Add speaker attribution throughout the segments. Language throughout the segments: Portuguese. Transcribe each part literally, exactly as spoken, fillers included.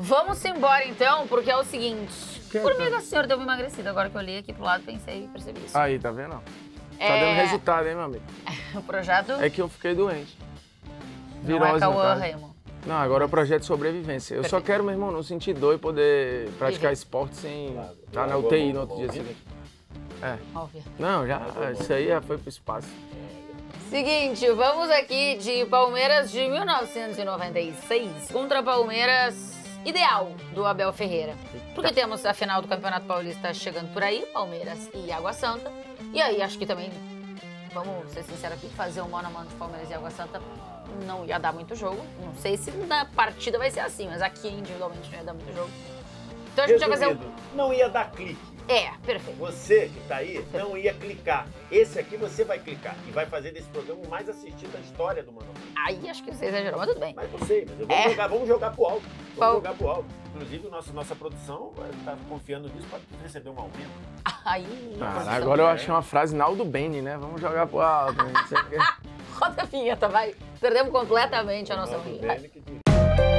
Speaker 1: Vamos embora então, porque é o seguinte.
Speaker 2: Que
Speaker 1: Por
Speaker 2: tá?
Speaker 1: mim, a senhora deu uma emagrecida. Agora que eu olhei aqui pro lado, pensei e percebi isso.
Speaker 2: Aí, tá vendo? Tá
Speaker 1: É...
Speaker 2: dando resultado, hein, meu amigo?
Speaker 1: O projeto...
Speaker 2: É que eu fiquei doente.
Speaker 1: Não é Cauã Raymond.
Speaker 2: Não, agora é o projeto de sobrevivência. Eu
Speaker 1: Perfeito.
Speaker 2: só quero, meu irmão, não sentir dor e poder praticar
Speaker 1: Viver.
Speaker 2: esporte sem
Speaker 3: Claro.
Speaker 2: estar na U T I no outro dia seguinte. É.
Speaker 1: Óbvio.
Speaker 2: Não, já, isso aí já foi pro espaço.
Speaker 1: Seguinte, vamos aqui de Palmeiras de mil novecentos e noventa e seis contra Palmeiras ideal do Abel Ferreira. Porque temos a final do Campeonato Paulista chegando por aí, Palmeiras e Água Santa. E aí acho que também, vamos ser sinceros aqui, fazer um mano a mano de Palmeiras e Água Santa não ia dar muito jogo. Não sei se na partida vai ser assim, mas aqui individualmente não ia dar muito jogo. Então a gente vai fazer um...
Speaker 3: Não ia dar clique.
Speaker 1: É, perfeito.
Speaker 3: Você que tá aí não ia clicar. Esse aqui você vai clicar e vai fazer desse programa o mais assistido da história do Mano a Mano.
Speaker 1: Aí acho que você exagerou, mas tudo bem.
Speaker 3: Mas não sei, mas eu vou
Speaker 1: É.
Speaker 3: jogar, vamos jogar pro alto. Vamos
Speaker 1: Qual?
Speaker 3: jogar pro alto. Inclusive, nossa, nossa produção tá confiando nisso para receber um aumento.
Speaker 1: Aí...
Speaker 2: Cara, agora eu achei uma frase Naldo Bene, né? Vamos jogar pro alto. Né? Não sei o quê.
Speaker 1: Roda a vinheta, vai. Perdemos completamente a nossa
Speaker 3: Naldo
Speaker 1: vinheta.
Speaker 3: Bene que diz.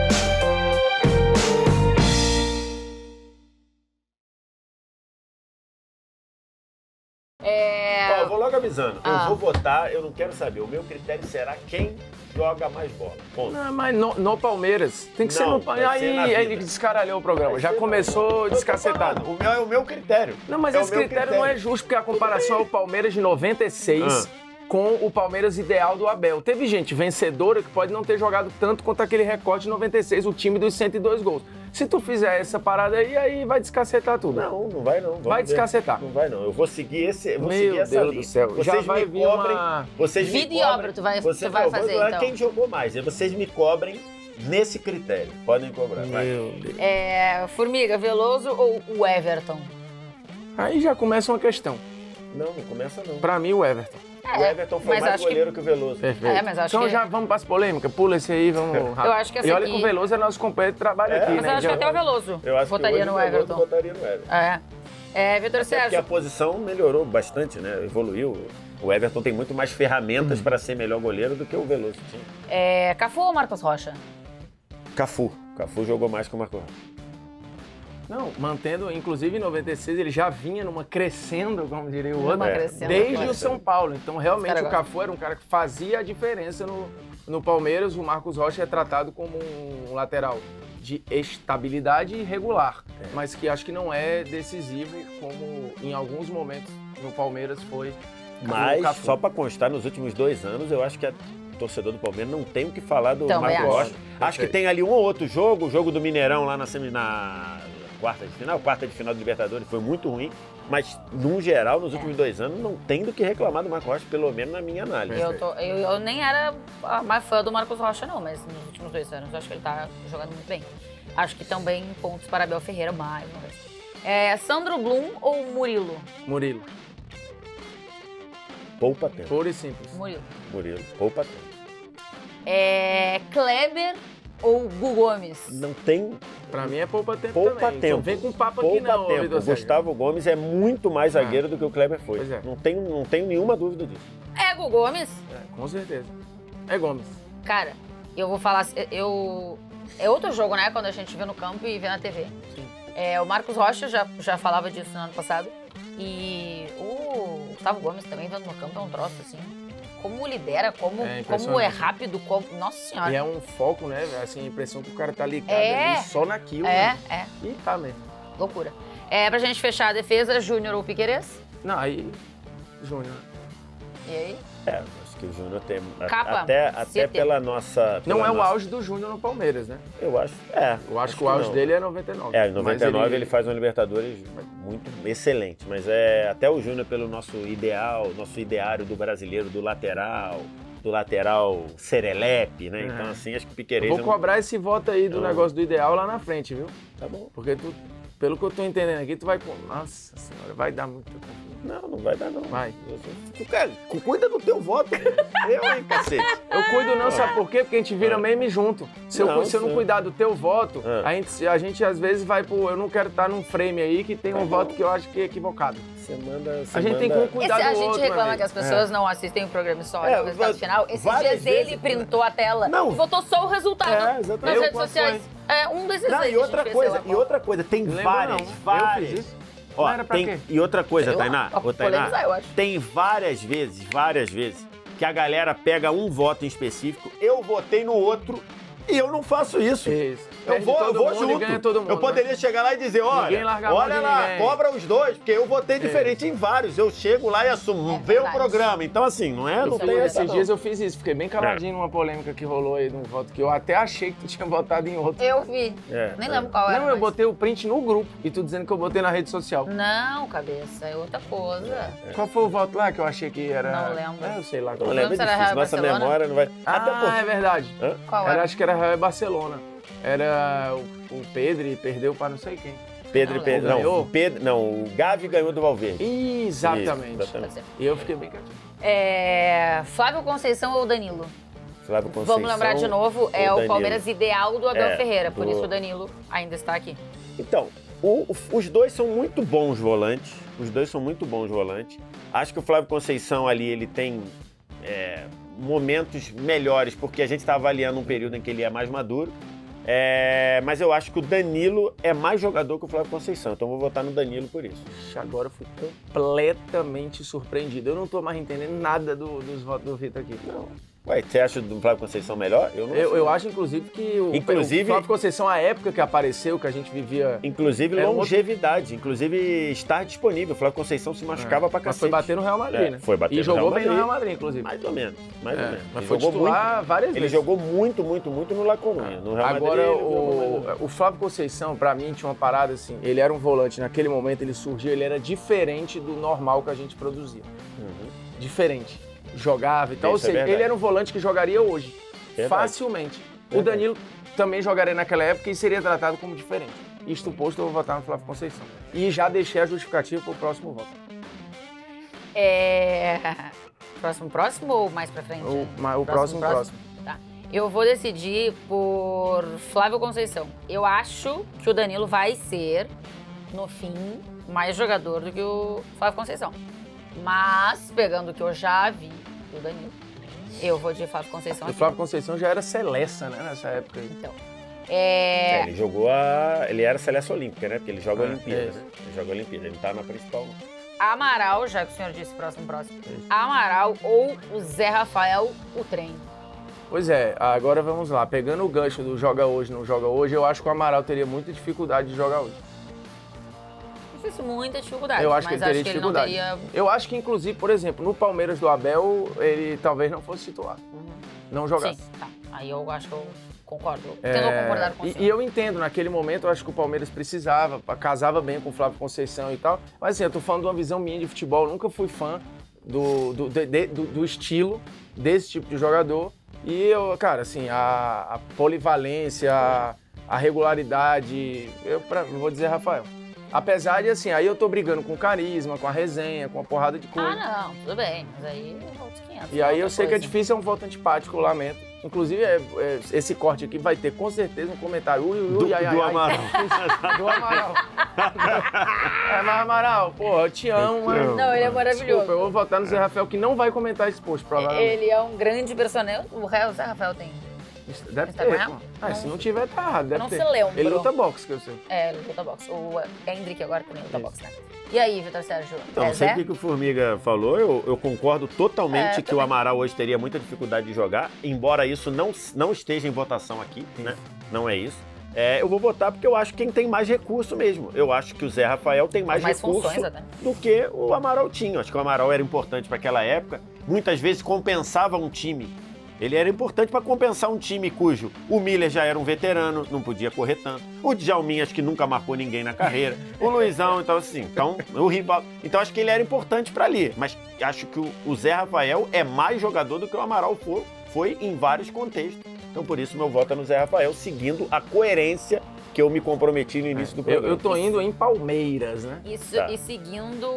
Speaker 1: É...
Speaker 3: Ó, eu vou logo avisando.
Speaker 1: Ah.
Speaker 3: Eu vou votar, eu não quero saber. O meu critério será quem joga mais bola. Ponto.
Speaker 2: Não, mas no, no Palmeiras. Tem que ser
Speaker 3: Não,
Speaker 2: no
Speaker 3: vai
Speaker 2: Palmeiras.
Speaker 3: ser na
Speaker 2: Aí
Speaker 3: vida.
Speaker 2: ele descaralhou o programa. Já
Speaker 3: Vai ser
Speaker 2: começou
Speaker 3: Eu tô
Speaker 2: descacetado.
Speaker 3: falando, O meu é o meu critério.
Speaker 2: Não, mas
Speaker 3: É o
Speaker 2: esse
Speaker 3: meu
Speaker 2: critério, não é justo, porque a comparação é o Palmeiras de noventa e seis
Speaker 3: Ah.
Speaker 2: com o Palmeiras ideal do Abel. Teve gente vencedora que pode não ter jogado tanto quanto aquele recorde de noventa e seis, o time dos cento e dois gols. Se tu fizer essa parada aí, aí vai descacetar tudo.
Speaker 3: Não, não vai não. Vamos
Speaker 2: Vai
Speaker 3: ver.
Speaker 2: descacetar.
Speaker 3: Não vai não. Eu vou seguir esse, eu vou
Speaker 2: Meu
Speaker 3: seguir essa
Speaker 2: Deus
Speaker 3: linha.
Speaker 2: do céu.
Speaker 3: Vocês
Speaker 2: Já vai
Speaker 3: me
Speaker 2: vir
Speaker 3: cobrem,
Speaker 2: uma-
Speaker 3: Vocês me
Speaker 1: Vida e
Speaker 3: cobrem,
Speaker 1: obra tu vai-
Speaker 3: vocês
Speaker 1: tu vai
Speaker 3: não,
Speaker 1: fazer,
Speaker 3: vou-
Speaker 1: então.
Speaker 3: Quem jogou mais? E vocês me cobrem nesse critério. Podem cobrar. vai.
Speaker 2: Meu Deus.
Speaker 1: É... Formiga, Veloso ou o Everton?
Speaker 2: Aí já começa uma questão.
Speaker 3: Não, não começa não.
Speaker 2: Pra mim, o Everton.
Speaker 3: O Everton foi
Speaker 1: mas
Speaker 3: mais
Speaker 1: acho que-
Speaker 3: goleiro que... o Veloso.
Speaker 2: Perfeito.
Speaker 1: É, mas acho
Speaker 2: então
Speaker 1: que-
Speaker 2: já vamos para as polêmicas. Pula esse aí, vamos rápido.
Speaker 1: Eu acho que essa
Speaker 2: E olha
Speaker 1: aqui-
Speaker 2: que o Veloso é nosso companheiro de trabalho
Speaker 3: É,
Speaker 2: aqui,
Speaker 3: mas
Speaker 1: Mas
Speaker 2: né?
Speaker 1: eu acho que
Speaker 2: Já-
Speaker 1: até o Veloso
Speaker 3: Eu acho
Speaker 1: votaria
Speaker 3: que
Speaker 1: no
Speaker 3: hoje o Veloso
Speaker 1: Everton.
Speaker 3: votaria no Everton.
Speaker 1: É. É, Vitor
Speaker 3: Até porque a
Speaker 1: Sérgio.
Speaker 3: posição melhorou bastante, né? Evoluiu. O Everton tem muito mais ferramentas para ser melhor goleiro do que o Veloso tinha.
Speaker 1: É, Cafu ou Marcos Rocha?
Speaker 3: Cafu. Cafu jogou mais que o Marco.
Speaker 2: Não, mantendo, inclusive em noventa e seis ele já vinha numa crescendo, como diria o
Speaker 1: Numa
Speaker 2: outro,
Speaker 1: crescendo,
Speaker 2: desde
Speaker 1: claro.
Speaker 2: o São Paulo. Então realmente
Speaker 1: Cara
Speaker 2: o Cafu era um cara que fazia a diferença no, no Palmeiras. O Marcos Rocha é tratado como um lateral de estabilidade irregular,
Speaker 3: É.
Speaker 2: mas que acho que não é decisivo como em alguns momentos no Palmeiras foi o
Speaker 3: Mas,
Speaker 2: Cafu.
Speaker 3: só para constar, nos últimos dois anos, eu acho que a torcedor do Palmeiras não tem o que falar do
Speaker 1: Também
Speaker 3: Marco
Speaker 1: acho.
Speaker 3: Rocha. Acho que tem ali um ou outro jogo, o jogo do Mineirão lá na, semi, na quarta de final, quarta de final do Libertadores, foi muito ruim. Mas, num geral, nos últimos dois anos, não tem do que reclamar do Marco Rocha, pelo menos na minha análise.
Speaker 1: Eu, tô- eu- eu nem era a mais fã do Marcos Rocha, não, mas nos últimos dois anos eu acho que ele tá jogando muito bem. Acho que também pontos para Abel Ferreira, mais uma vez. É, Sandro Blum ou Murilo?
Speaker 2: Murilo,
Speaker 3: Poupa tempo.
Speaker 2: puro e simples.
Speaker 1: Murilo.
Speaker 3: Murilo, poupa tempo.
Speaker 1: É, Kleber ou Gu Gomes?
Speaker 3: Não tem
Speaker 2: Pra mim é poupa tempo
Speaker 3: poupa
Speaker 2: também.
Speaker 3: tempo.
Speaker 2: Então vem com papo aqui
Speaker 3: poupa
Speaker 2: não,
Speaker 3: tempo.
Speaker 2: Vitor Sérgio.
Speaker 3: Gustavo Gomes é muito mais zagueiro do que o Kleber foi.
Speaker 2: Pois é.
Speaker 3: Não tenho, não tenho nenhuma dúvida disso.
Speaker 1: É Gu Gomes?
Speaker 2: É, com certeza. É Gomes.
Speaker 1: Cara, eu vou falar, eu... É outro jogo, né, quando a gente vê no campo e vê na T V.
Speaker 2: Sim.
Speaker 1: É, o Marcos Rocha já, já falava disso no ano passado. E o Gustavo Gomes também vendo no campo é um troço, assim. Como lidera, como
Speaker 2: É
Speaker 1: é,
Speaker 2: impressionante.
Speaker 1: como é rápido, como... Nossa Senhora.
Speaker 2: E é um foco, né? Assim, a impressão que o cara tá ligado
Speaker 1: É.
Speaker 2: ali só naquilo.
Speaker 1: É,
Speaker 2: né?
Speaker 1: é,
Speaker 2: E tá mesmo.
Speaker 1: loucura. É, pra gente fechar a defesa, Júnior ou Piquerez?
Speaker 2: Não, aí, Júnior.
Speaker 1: E aí?
Speaker 3: É, acho que o Júnior tem. a-
Speaker 1: Capa,
Speaker 3: até até
Speaker 1: certeza.
Speaker 3: pela nossa.
Speaker 2: Não
Speaker 3: pela
Speaker 2: é o
Speaker 3: nossa-
Speaker 2: auge do Júnior no Palmeiras, né?
Speaker 3: Eu acho. É.
Speaker 2: Eu acho, que o auge
Speaker 3: não.
Speaker 2: dele é noventa e nove.
Speaker 3: É, em noventa e nove
Speaker 2: Mas
Speaker 3: ele... faz uma Libertadores muito excelente, mas é até o Júnior pelo nosso ideal, nosso ideário do brasileiro, do lateral, do lateral serelepe, né?
Speaker 2: É.
Speaker 3: Então assim, acho que o
Speaker 2: Eu
Speaker 3: Piquerez
Speaker 2: vou
Speaker 3: é um-
Speaker 2: cobrar esse voto aí do
Speaker 3: Não.
Speaker 2: negócio do ideal lá na frente, viu?
Speaker 3: Tá bom.
Speaker 2: Porque tu, pelo que eu tô entendendo aqui, tu vai... Nossa senhora, vai dar muita confusão.
Speaker 3: Não, não vai dar, não.
Speaker 2: Vai.
Speaker 3: Tu, cara, cuida do teu voto. Eu, hein, cacete.
Speaker 2: Eu cuido não, sabe por quê? Porque a gente vira meme junto. Se eu,
Speaker 3: Não,
Speaker 2: se eu não
Speaker 3: sim.
Speaker 2: cuidar do teu voto,
Speaker 3: É.
Speaker 2: a, gente, a gente às vezes vai pro... Eu não quero estar num frame aí que tem um voto que eu acho que é equivocado.
Speaker 3: Você manda... Você
Speaker 2: A gente tem
Speaker 3: manda...
Speaker 2: que cuidar
Speaker 1: Esse,
Speaker 2: do
Speaker 1: a gente
Speaker 2: outro,
Speaker 1: reclama
Speaker 2: meu
Speaker 1: que as
Speaker 2: amigo.
Speaker 1: pessoas não assistem o programa só
Speaker 3: É,
Speaker 1: no resultado
Speaker 3: va-
Speaker 1: final. Esses
Speaker 3: várias
Speaker 1: dias ele
Speaker 3: vezes-
Speaker 1: printou a tela
Speaker 3: Não.
Speaker 1: e botou só o resultado
Speaker 3: É, exatamente.
Speaker 1: nas
Speaker 3: Eu,
Speaker 1: redes
Speaker 2: qual
Speaker 1: sociais. É um desses
Speaker 3: Não,
Speaker 1: aí
Speaker 3: e
Speaker 1: que a
Speaker 3: outra
Speaker 1: gente
Speaker 3: coisa,
Speaker 1: fez, sei
Speaker 3: e
Speaker 1: lá,
Speaker 3: outra coisa, tem
Speaker 2: Lembro
Speaker 3: várias,
Speaker 2: não.
Speaker 3: várias.
Speaker 2: Eu fiz isso?
Speaker 3: Ó,
Speaker 2: Não era pra
Speaker 3: tem,
Speaker 2: quê?
Speaker 3: e outra coisa,
Speaker 1: Sei lá,
Speaker 3: Tainá,
Speaker 1: pra
Speaker 3: ô, Tainá,
Speaker 1: polemizar, eu acho.
Speaker 3: tem várias vezes, várias vezes, que a galera pega um voto em específico, eu votei no outro e eu não faço isso.
Speaker 2: Isso.
Speaker 3: Eu
Speaker 2: Perde
Speaker 3: vou, eu
Speaker 2: todo
Speaker 3: vou
Speaker 2: mundo
Speaker 3: junto.
Speaker 2: e ganha todo mundo,
Speaker 3: eu poderia
Speaker 2: né?
Speaker 3: chegar lá e dizer, olha,
Speaker 2: Ninguém larga a mão
Speaker 3: olha
Speaker 2: de
Speaker 3: lá,
Speaker 2: ninguém.
Speaker 3: cobra os dois, porque eu votei diferente em vários. Eu chego lá e assumo,
Speaker 1: É
Speaker 3: vê o
Speaker 1: verdade.
Speaker 3: programa. Então, assim, não é? Não
Speaker 2: Eu
Speaker 3: tem
Speaker 2: fui-
Speaker 3: essa,
Speaker 2: esses
Speaker 3: não.
Speaker 2: dias eu fiz isso, fiquei bem caladinho numa polêmica que rolou aí num voto que eu até achei que tu tinha votado em outro.
Speaker 1: Eu vi.
Speaker 3: É,
Speaker 1: Nem
Speaker 3: é.
Speaker 1: lembro qual era.
Speaker 2: Não, eu
Speaker 1: mas-
Speaker 2: botei o print no grupo e tu dizendo que eu botei na rede social.
Speaker 1: Não, cabeça, é outra coisa.
Speaker 2: Qual foi o voto lá que eu achei que era...
Speaker 1: Não lembro.
Speaker 2: É, eu sei lá.
Speaker 3: Não
Speaker 2: qual
Speaker 3: lembro, é
Speaker 1: se era
Speaker 3: difícil.
Speaker 1: Real
Speaker 3: Nossa
Speaker 1: Barcelona?
Speaker 3: memória não vai... Até
Speaker 2: Ah,
Speaker 3: porque...
Speaker 2: é verdade.
Speaker 3: Hã?
Speaker 1: Qual
Speaker 2: Era,
Speaker 1: era?
Speaker 2: acho que era Real e Barcelona. Era o, o Pedro e perdeu pra não sei quem.
Speaker 3: Pedro e
Speaker 1: Não
Speaker 3: Pedro.
Speaker 2: lembro.
Speaker 3: Não,
Speaker 2: Ganhou?
Speaker 3: o Pedro, não, o Gavi ganhou do Valverde.
Speaker 2: Exatamente.
Speaker 3: Isso, exatamente.
Speaker 2: E eu fiquei bem quietinho.
Speaker 1: É, Flávio Conceição ou Danilo?
Speaker 3: Flávio Conceição.
Speaker 1: Vamos lembrar de novo, é
Speaker 3: ou
Speaker 1: o
Speaker 3: Danilo.
Speaker 1: Palmeiras ideal do Abel
Speaker 3: É,
Speaker 1: Ferreira, por
Speaker 3: do-
Speaker 1: isso o Danilo ainda está aqui.
Speaker 3: Então, o- o- os dois são muito bons volantes. Os dois são muito bons volantes. Acho que o Flávio Conceição ali, ele tem é, momentos melhores, porque a gente está avaliando um período em que ele é mais maduro. É, mas eu acho que o Danilo é mais jogador que o Flávio Conceição. Então eu vou votar no Danilo por isso.
Speaker 2: Ixi, agora eu fui completamente surpreendido. Eu não tô mais entendendo nada do- dos votos do Vitor aqui.
Speaker 3: Não. Ué, você acha do Flávio Conceição melhor? Eu não
Speaker 2: Eu,
Speaker 3: sei.
Speaker 2: eu acho, inclusive, que o,
Speaker 3: Inclusive-
Speaker 2: o Flávio Conceição, a época que apareceu, que a gente vivia...
Speaker 3: Inclusive
Speaker 2: Era um
Speaker 3: longevidade, inclusive estar disponível. O Flávio Conceição se machucava pra
Speaker 2: Mas
Speaker 3: cacete.
Speaker 2: foi bater no Real Madrid,
Speaker 3: É,
Speaker 2: né?
Speaker 3: foi bater
Speaker 2: E
Speaker 3: no
Speaker 2: jogou
Speaker 3: Real
Speaker 2: bem no
Speaker 3: Madrid.
Speaker 2: Real Madrid, inclusive.
Speaker 3: Mais ou menos, mais ou
Speaker 2: É,
Speaker 3: menos.
Speaker 2: mas
Speaker 3: Ele
Speaker 2: foi
Speaker 3: jogou
Speaker 2: titular
Speaker 3: muito,
Speaker 2: várias
Speaker 3: Ele
Speaker 2: vezes.
Speaker 3: jogou muito, muito, muito no La Coruña. No Real
Speaker 2: Agora,
Speaker 3: Madrid, ele jogou mais-
Speaker 2: o, o Flávio Conceição, pra mim, tinha uma parada assim. Ele era um volante, naquele momento ele surgiu, ele era diferente do normal que a gente produzia.
Speaker 3: Uhum.
Speaker 2: Diferente. Jogava e tal. Ou
Speaker 3: Isso é
Speaker 2: seja,
Speaker 3: verdade.
Speaker 2: ele era um volante que jogaria hoje.
Speaker 3: Verdade.
Speaker 2: Facilmente. O
Speaker 3: Verdade.
Speaker 2: Danilo também jogaria naquela época e seria tratado como diferente. Isto posto, eu vou votar no Flávio Conceição. E já deixei a justificativa pro próximo voto.
Speaker 1: É... Próximo, próximo ou mais pra frente?
Speaker 2: O, ma- o próximo, próximo.
Speaker 1: Tá. Eu vou decidir por Flávio Conceição. Eu acho que o Danilo vai ser, no fim, mais jogador do que o Flávio Conceição. Mas, pegando o que eu já vi do Danilo, eu vou de Flávio Conceição
Speaker 2: O
Speaker 1: aqui.
Speaker 2: Flávio Conceição já era Celesta, né, nessa época aí.
Speaker 1: Então,
Speaker 3: É,
Speaker 1: é...
Speaker 3: ele jogou a... Ele era seleção olímpica, né? Porque ele joga a
Speaker 2: É,
Speaker 3: Olimpíada,
Speaker 2: é
Speaker 3: né?
Speaker 2: isso.
Speaker 3: Ele joga a Olimpíada, ele não tá na principal.
Speaker 1: Amaral, já que o senhor disse próximo, próximo. Amaral ou o Zé Rafael, o trem.
Speaker 2: Pois é, agora vamos lá. Pegando o gancho do joga hoje, não joga hoje, eu acho que o Amaral teria muita dificuldade de jogar hoje.
Speaker 1: Difícil, muita dificuldade.
Speaker 2: Eu acho que
Speaker 1: mas
Speaker 2: ele teria
Speaker 1: acho que ele
Speaker 2: dificuldade.
Speaker 1: não teria...
Speaker 2: Eu acho que, inclusive, por exemplo, no Palmeiras do Abel, ele talvez não fosse titular. Não jogasse.
Speaker 1: Sim, tá. Aí eu acho que eu concordo.
Speaker 2: É,
Speaker 1: Tendo a concordar com o
Speaker 2: e,
Speaker 1: senhor.
Speaker 2: e eu entendo, naquele momento eu acho que o Palmeiras precisava, casava bem com o Flávio Conceição e tal. Mas assim, eu tô falando de uma visão minha de futebol, eu nunca fui fã do, do, de- de- do, do estilo desse tipo de jogador. E eu, cara, assim, a, a polivalência, a, a regularidade, eu, pra, eu vou dizer Rafael. Apesar de, assim, aí eu tô brigando com carisma, com a resenha, com a porrada de coisa.
Speaker 1: Ah, não, tudo bem. Mas aí é outros quinhentos.
Speaker 2: E aí
Speaker 1: outra
Speaker 2: eu sei que é
Speaker 1: coisa.
Speaker 2: difícil, é um voto antipático, eu lamento. Inclusive, é- é- esse corte aqui vai ter com certeza um comentário. Ui, ui, ui,
Speaker 3: Do-
Speaker 2: ai, ai,
Speaker 3: do
Speaker 2: ai.
Speaker 3: Amaral.
Speaker 2: Do Amaral. É, mas Amaral, pô, eu te amo, mas...
Speaker 1: Não, ele é maravilhoso.
Speaker 2: Desculpa, eu vou votar no Zé Rafael, que não vai comentar esse post, provavelmente.
Speaker 1: Ele é um grande personagem. O Ra- o Zé Rafael tem.
Speaker 2: Deve ter,
Speaker 1: Instagram?
Speaker 2: pô. Ah, se não tiver, tá errado, deve
Speaker 1: Não
Speaker 2: ter.
Speaker 1: se lembra.
Speaker 2: Ele luta boxe, que eu sei.
Speaker 1: É, ele luta boxe. O Hendrick agora também luta boxe, né? E aí, Vitor Sérgio?
Speaker 3: Então,
Speaker 1: é
Speaker 3: não sei
Speaker 1: Zé?
Speaker 3: o que, que o Formiga falou, eu, eu concordo totalmente
Speaker 1: É,
Speaker 3: que o Amaral hoje teria muita dificuldade de jogar, embora isso não, não esteja em votação aqui, né? Não é isso. É, eu vou votar porque eu acho quem tem mais recurso mesmo. Eu acho que o Zé Rafael tem mais,
Speaker 1: Mais
Speaker 3: recurso
Speaker 1: funções até.
Speaker 3: do que o Amaral tinha. Eu acho que o Amaral era importante para aquela época, muitas vezes compensava um time. Ele era importante para compensar um time cujo o Miller já era um veterano, não podia correr tanto. O Djalminha acho que nunca marcou ninguém na carreira. O Luizão, então assim, então o rival. Então acho que ele era importante para ali. Mas acho que o, o Zé Rafael é mais jogador do que o Amaral foi, foi em vários contextos. Então por isso meu voto é no Zé Rafael, seguindo a coerência porque eu me comprometi no início do
Speaker 2: Eu,
Speaker 3: programa.
Speaker 2: eu tô indo em Palmeiras, né?
Speaker 1: Isso,
Speaker 3: Tá.
Speaker 1: e seguindo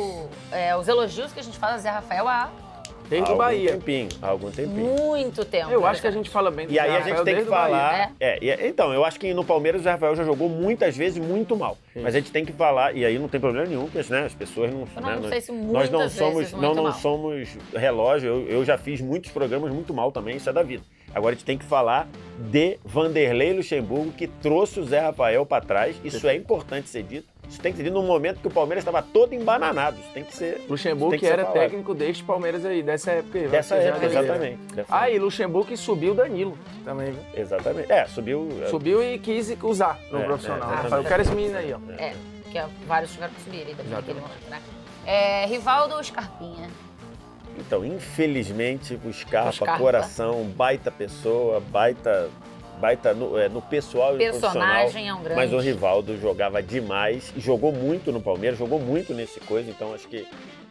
Speaker 1: é, os elogios que a gente fala do Zé Rafael há
Speaker 2: Desde
Speaker 3: Há
Speaker 2: o Bahia.
Speaker 3: Algum tempinho, há algum tempinho.
Speaker 1: muito tempo.
Speaker 2: Eu acho que a gente fala bem do
Speaker 3: E aí
Speaker 2: Zé
Speaker 3: a gente
Speaker 2: Rafael
Speaker 3: tem que
Speaker 2: desde o Bahia.
Speaker 3: falar. É, e- então, eu acho que no Palmeiras o Zé Rafael já jogou muitas vezes muito mal.
Speaker 2: Sim.
Speaker 3: Mas a gente tem que falar, e aí não tem problema nenhum, porque né, as pessoas não.
Speaker 1: Eu não
Speaker 3: né,
Speaker 1: sei
Speaker 3: nós-
Speaker 1: se
Speaker 3: nós não
Speaker 1: muitas
Speaker 3: somos,
Speaker 1: vezes
Speaker 3: não,
Speaker 1: muito
Speaker 3: não
Speaker 1: mal.
Speaker 3: somos relógio. Eu, eu já fiz muitos programas muito mal também, isso é da vida. Agora a gente tem que falar de Vanderlei Luxemburgo, que trouxe o Zé Rafael para trás. Isso é importante ser dito. Isso tem que ser dito num momento que o Palmeiras estava todo embananado. Isso tem que ser.
Speaker 2: Luxemburgo,
Speaker 3: tem
Speaker 2: que,
Speaker 3: que ser
Speaker 2: era
Speaker 3: falado.
Speaker 2: técnico deste Palmeiras aí, dessa época aí.
Speaker 3: Dessa
Speaker 2: vai ser
Speaker 3: época,
Speaker 2: já
Speaker 3: exatamente. Dessa
Speaker 2: Ah, e Luxemburgo que subiu o Danilo também, viu?
Speaker 3: Exatamente. É, subiu.
Speaker 2: Subiu e quis usar no
Speaker 3: É,
Speaker 2: profissional.
Speaker 3: é,
Speaker 2: Falei, eu quero esse menino aí, ó.
Speaker 1: É, que vários tiveram que subir ali também
Speaker 2: Exatamente.
Speaker 1: naquele momento, né? É, Rivaldo Scarpinha.
Speaker 3: Então, infelizmente, o Scarpa,
Speaker 1: O Scarpa.
Speaker 3: coração, baita pessoa, baita, baita no, é, no pessoal e no profissional.
Speaker 1: Personagem é um grande.
Speaker 3: Mas o Rivaldo jogava demais, e jogou muito no Palmeiras, jogou muito nesse coisa, então acho que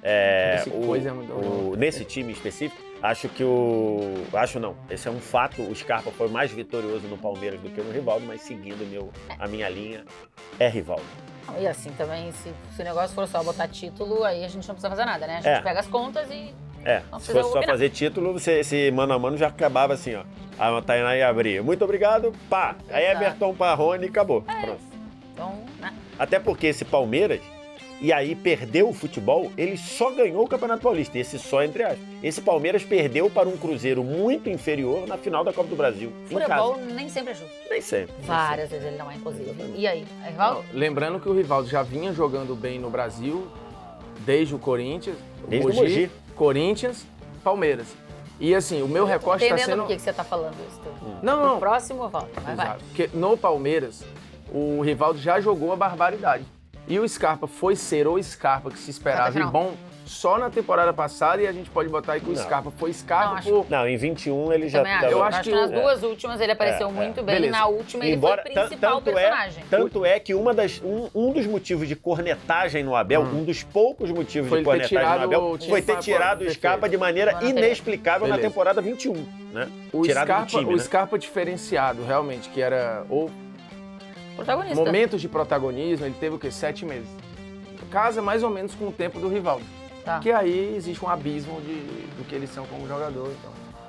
Speaker 3: é,
Speaker 2: Esse
Speaker 3: o-
Speaker 2: coisa é muito
Speaker 3: o-
Speaker 2: bom.
Speaker 3: nesse time específico, acho que o... Acho não, esse é um fato, o Scarpa foi mais vitorioso no Palmeiras do que no Rivaldo, mas seguindo meu, a minha linha, é Rivaldo.
Speaker 1: E assim também, se, se o negócio for só botar título, aí a gente não precisa fazer nada, né? A gente
Speaker 3: É.
Speaker 1: pega as contas e
Speaker 3: É,
Speaker 1: Não
Speaker 3: se
Speaker 1: precisa
Speaker 3: fosse só
Speaker 1: opinar.
Speaker 3: fazer título, você, esse mano a mano já acabava assim, ó. A Tainá ia abrir. Muito obrigado, pá. Aí
Speaker 1: Exato.
Speaker 3: Everton Parrone e acabou. Pronto.
Speaker 1: então, né?
Speaker 3: Até porque esse Palmeiras, e aí perdeu o futebol, ele só ganhou o Campeonato Paulista. Esse só entre aspas. Esse Palmeiras perdeu para um Cruzeiro muito inferior na final da Copa do Brasil. Em
Speaker 1: Futebol
Speaker 3: casa.
Speaker 1: nem sempre é justo.
Speaker 3: Nem sempre. nem
Speaker 1: Várias vezes ele não é, inclusive. E aí, é Rivaldo?
Speaker 2: Não, lembrando que o Rivaldo já vinha jogando bem no Brasil, desde o Corinthians, o
Speaker 3: Desde o
Speaker 2: Mogi,
Speaker 3: Mogi.
Speaker 2: Corinthians, Palmeiras. E assim, o meu recorte está
Speaker 1: Entendendo
Speaker 2: sendo...
Speaker 1: por que que você tá falando isso tudo.
Speaker 2: Não,
Speaker 1: O
Speaker 2: não.
Speaker 1: próximo, volta. Vai, vai.
Speaker 2: Exato. Porque no Palmeiras, o Rivaldo já jogou a barbaridade. E o Scarpa foi ser o Scarpa que se esperava
Speaker 1: Até
Speaker 2: e
Speaker 1: final.
Speaker 2: bom só na temporada passada, e a gente pode botar aí que o
Speaker 3: Não.
Speaker 2: Scarpa foi Scarpa
Speaker 1: Não, acho-
Speaker 2: por...
Speaker 3: Não, em vinte e um ele já
Speaker 1: Também acho.
Speaker 3: tava-
Speaker 2: Eu
Speaker 1: Eu
Speaker 2: acho
Speaker 1: acho
Speaker 2: que
Speaker 1: que nas
Speaker 2: o-
Speaker 1: duas últimas ele apareceu
Speaker 3: É,
Speaker 1: muito
Speaker 3: é.
Speaker 1: bem.
Speaker 2: Beleza.
Speaker 1: Na última ele
Speaker 3: Embora,
Speaker 1: foi o
Speaker 3: tan-
Speaker 1: principal
Speaker 3: tanto
Speaker 1: personagem.
Speaker 3: É, tanto é que uma das, um, um dos motivos de cornetagem no Abel, um dos poucos motivos
Speaker 2: Foi
Speaker 3: de
Speaker 2: ele ter
Speaker 3: cornetagem no
Speaker 2: tirado
Speaker 3: Abel,
Speaker 2: o time
Speaker 3: foi ter
Speaker 2: pra-
Speaker 3: tirado o
Speaker 2: perfeito.
Speaker 3: Scarpa de maneira
Speaker 1: Ano anterior.
Speaker 3: inexplicável na
Speaker 2: Beleza.
Speaker 3: temporada vinte e um, né?
Speaker 2: O
Speaker 3: tirado
Speaker 2: Scarpa,
Speaker 3: do time,
Speaker 2: o
Speaker 3: né?
Speaker 2: Scarpa diferenciado, realmente, que era o
Speaker 1: Protagonista.
Speaker 2: momentos de protagonismo, ele teve o quê? Sete meses. Casa mais ou menos com o tempo do Rivaldo.
Speaker 1: Tá.
Speaker 2: Que aí existe um abismo de, do que eles são como jogador, então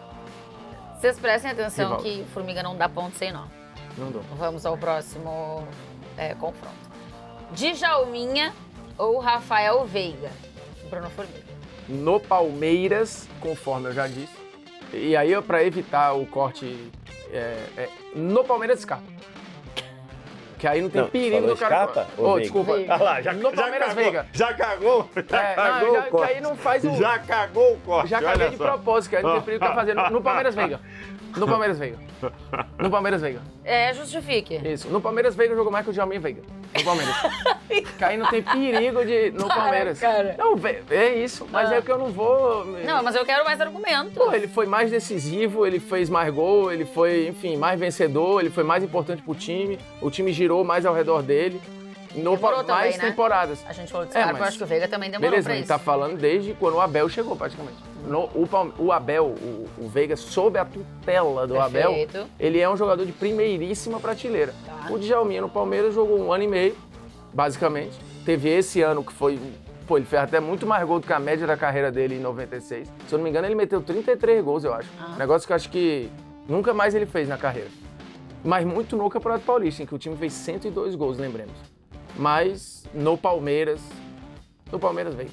Speaker 1: Vocês prestem atenção
Speaker 2: Rivaldo.
Speaker 1: que Formiga não dá ponto sem nó.
Speaker 2: não dou.
Speaker 1: Vamos ao próximo é, confronto. Djalminha ou Rafael Veiga? Bruno Formiga.
Speaker 2: No Palmeiras, conforme eu já disse, e aí para evitar o corte, é, é, no Palmeiras Scarpa. Que aí não tem
Speaker 3: Não,
Speaker 2: perigo
Speaker 3: falou
Speaker 2: do cara...
Speaker 3: Scarpa ou
Speaker 2: Ô,
Speaker 3: Veiga?
Speaker 2: desculpa.
Speaker 1: Veiga.
Speaker 3: Ah lá, já,
Speaker 2: No
Speaker 3: já
Speaker 2: Palmeiras
Speaker 3: cagou,
Speaker 2: Veiga.
Speaker 3: já cagou, já
Speaker 2: É, não,
Speaker 3: cagou
Speaker 2: já-
Speaker 3: o corte.
Speaker 2: que aí não faz o-
Speaker 3: Já cagou o corte,
Speaker 2: Já
Speaker 3: olha
Speaker 2: caguei de
Speaker 3: só.
Speaker 2: propósito, que aí não tem perigo que tá fazendo. No Palmeiras Veiga. No Palmeiras Veiga. No Palmeiras Veiga.
Speaker 1: É, justifique.
Speaker 2: Isso. No Palmeiras Veiga jogou mais que o Djalminha Veiga. No Palmeiras. Que aí não tem perigo de. No
Speaker 1: Para,
Speaker 2: Palmeiras.
Speaker 1: cara.
Speaker 2: Não, Ve- é isso. Mas
Speaker 1: Ah.
Speaker 2: é que eu não vou. me-
Speaker 1: Não, mas eu quero mais argumento.
Speaker 2: Pô, ele foi mais decisivo, ele fez mais gol, ele foi, enfim, mais vencedor, ele foi mais importante pro time. O time girou mais ao redor dele. No
Speaker 1: Demorou
Speaker 2: pa- mais
Speaker 1: também, né?
Speaker 2: temporadas.
Speaker 1: A gente falou de
Speaker 2: É,
Speaker 1: Scarpa,
Speaker 2: mas-
Speaker 1: eu acho que o Veiga também demorou
Speaker 2: Beleza,
Speaker 1: pra
Speaker 2: a gente
Speaker 1: isso.
Speaker 2: tá falando desde quando o Abel chegou, praticamente. No- o, Palme- o Abel, o, o Veiga, sob a tutela do Abel,
Speaker 1: Perfeito.
Speaker 2: ele é um jogador de primeiríssima prateleira.
Speaker 1: Tá.
Speaker 2: O Djalminha no Palmeiras jogou um ano e meio, basicamente. Teve esse ano que foi... Pô, ele fez até muito mais gol do que a média da carreira dele em noventa e seis. Se eu não me engano, ele meteu trinta e três gols, eu acho.
Speaker 1: Ah.
Speaker 2: Negócio que eu acho que nunca mais ele fez na carreira. Mas muito no Campeonato Paulista, em que o time fez cento e dois gols, lembremos. Mas no Palmeiras... No Palmeiras veio.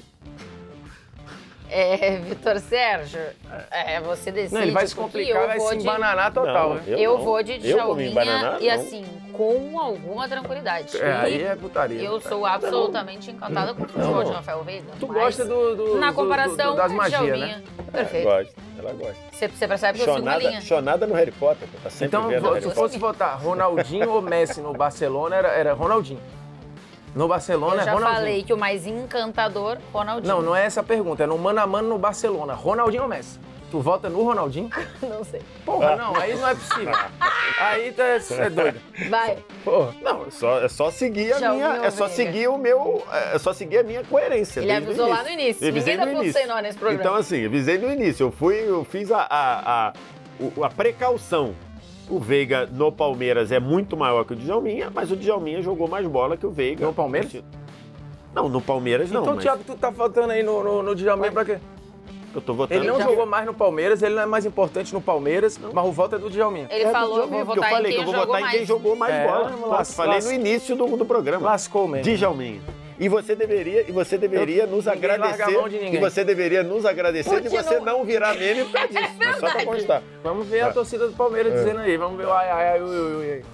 Speaker 1: É, Vitor Sérgio, é, você decide.
Speaker 2: Não, ele vai se
Speaker 1: porque
Speaker 2: complicar,
Speaker 1: eu
Speaker 2: vai
Speaker 1: vou
Speaker 2: se
Speaker 1: de-
Speaker 2: embananar total,
Speaker 3: Não,
Speaker 2: né?
Speaker 3: eu
Speaker 1: Eu
Speaker 3: não.
Speaker 1: vou de
Speaker 3: Eu vou me
Speaker 1: Djalminha
Speaker 3: embananar,
Speaker 1: e
Speaker 3: não.
Speaker 1: assim, com alguma tranquilidade.
Speaker 2: É, aí
Speaker 1: E
Speaker 2: é putaria.
Speaker 1: eu sou absolutamente encantada com o futebol de Rafael Veiga.
Speaker 2: Tu
Speaker 1: mas
Speaker 2: gosta do, do,
Speaker 1: Na
Speaker 2: do-
Speaker 1: comparação,
Speaker 2: do- das
Speaker 1: é
Speaker 2: magias,
Speaker 1: Djalminha.
Speaker 2: né?
Speaker 1: Perfeito.
Speaker 3: Gosta, ela gosta.
Speaker 1: Você, você percebe que eu sigo uma
Speaker 3: Chonada,
Speaker 1: linha.
Speaker 3: chonada no Harry Potter, pô, tá sempre
Speaker 2: Então,
Speaker 3: vendo
Speaker 2: vo-
Speaker 3: Harry
Speaker 2: se
Speaker 3: Potter.
Speaker 2: fosse votar Ronaldinho ou Messi no Barcelona, era, era Ronaldinho. No Barcelona
Speaker 1: Eu
Speaker 2: é
Speaker 1: já
Speaker 2: Ronaldinho.
Speaker 1: falei que o mais encantador, Ronaldinho.
Speaker 2: Não, não é essa a pergunta, é no mano a mano no Barcelona. Ronaldinho ou Messi? Tu vota no Ronaldinho?
Speaker 1: Não sei.
Speaker 2: Porra, não, aí não é possível. Aí tá, é doido.
Speaker 1: Vai.
Speaker 2: Porra.
Speaker 3: Não, é só, é só seguir a
Speaker 1: Já
Speaker 3: minha.
Speaker 1: ouviu,
Speaker 3: É só
Speaker 1: Veiga?
Speaker 3: seguir o meu. É só seguir a minha coerência.
Speaker 1: Ele
Speaker 3: desde o
Speaker 1: avisou lá no início.
Speaker 3: Eu avisei
Speaker 1: Ninguém
Speaker 3: no
Speaker 1: dá ponto
Speaker 3: início.
Speaker 1: sem nó nesse programa.
Speaker 3: Então, assim, avisei no início. Eu fui, eu fiz a, a, a, o- a precaução. O Veiga no Palmeiras é muito maior que o Djalminha, mas o Djalminha jogou mais bola que o Veiga.
Speaker 2: No Palmeiras?
Speaker 3: Não, no Palmeiras não.
Speaker 2: Então,
Speaker 3: mas...
Speaker 2: Thiago, tu tá faltando aí no, no, no Djalminha pra quê?
Speaker 3: Eu tô votando.
Speaker 2: Ele não
Speaker 1: já...
Speaker 2: jogou mais no Palmeiras, ele não é mais importante no Palmeiras, não. Mas o voto é do Djalminha.
Speaker 1: Ele
Speaker 3: é
Speaker 1: falou, eu vou votar
Speaker 3: eu falei
Speaker 1: em quem
Speaker 3: que eu vou
Speaker 1: jogou
Speaker 3: votar
Speaker 1: mais.
Speaker 3: em quem jogou mais
Speaker 2: É,
Speaker 3: bola.
Speaker 2: vamos
Speaker 3: Pô,
Speaker 2: lá,
Speaker 3: falei
Speaker 2: lascou.
Speaker 3: no início do, do programa.
Speaker 2: Lascou mesmo.
Speaker 3: Djalminha. E você deveria, e você deveria
Speaker 2: Eu-
Speaker 3: nos
Speaker 2: ninguém larga a
Speaker 3: agradecer.
Speaker 2: mão de ninguém.
Speaker 3: E você deveria nos agradecer de
Speaker 1: Porque
Speaker 3: você
Speaker 1: não-
Speaker 3: não virar meme por causa disso.
Speaker 1: É
Speaker 3: Mas só pra
Speaker 1: verdade.
Speaker 3: constar.
Speaker 2: Vamos ver a
Speaker 3: É.
Speaker 2: torcida do Palmeiras dizendo aí. Vamos ver o ai, ai, ai, ui, ui, ui.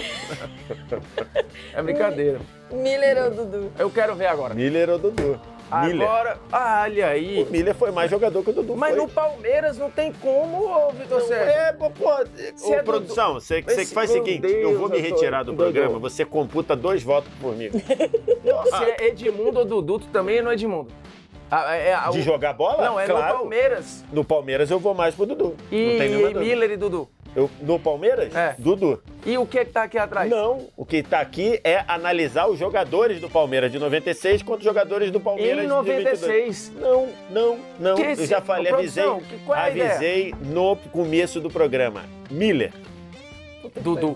Speaker 2: É brincadeira.
Speaker 1: Miller ou Dudu?
Speaker 2: Eu quero ver agora.
Speaker 3: Miller ou Dudu? Miller.
Speaker 2: Agora, ah, olha aí.
Speaker 3: O Miller foi mais jogador que o Dudu.
Speaker 2: Mas
Speaker 3: foi.
Speaker 2: no Palmeiras não tem como, ô, Vitor
Speaker 3: Não,
Speaker 2: Sérgio.
Speaker 3: é, pô, pô,
Speaker 2: Se
Speaker 3: ô,
Speaker 2: é
Speaker 3: produção, você, você que
Speaker 2: Esse-
Speaker 3: faz o
Speaker 2: meu
Speaker 3: seguinte,
Speaker 2: Deus,
Speaker 3: eu vou me
Speaker 2: doutor,
Speaker 3: retirar do
Speaker 2: doutor.
Speaker 3: programa, você computa dois votos por mim.
Speaker 2: Se é Edmundo ou Dudu, tu também é no Edmundo. Ah, é, é,
Speaker 3: De
Speaker 2: o-
Speaker 3: jogar bola?
Speaker 2: Não, é
Speaker 3: claro.
Speaker 2: no Palmeiras.
Speaker 3: No Palmeiras eu vou mais pro Dudu.
Speaker 2: E,
Speaker 3: não tem nenhuma
Speaker 2: e
Speaker 3: dúvida.
Speaker 2: Miller e Dudu.
Speaker 3: Eu, no Palmeiras?
Speaker 2: É.
Speaker 3: Dudu.
Speaker 2: E o que que tá aqui atrás?
Speaker 3: Não, o que tá aqui é analisar os jogadores do Palmeiras de noventa e seis contra os jogadores do Palmeiras
Speaker 2: Em
Speaker 3: de
Speaker 2: noventa e
Speaker 3: vinte e dois.
Speaker 2: seis.
Speaker 3: Não, não, não.
Speaker 2: Que
Speaker 3: Eu
Speaker 2: esse-
Speaker 3: já falei,
Speaker 2: Ô,
Speaker 3: avisei,
Speaker 2: produção, que- qual é a
Speaker 3: avisei no começo do programa. Miller.
Speaker 2: Dudu.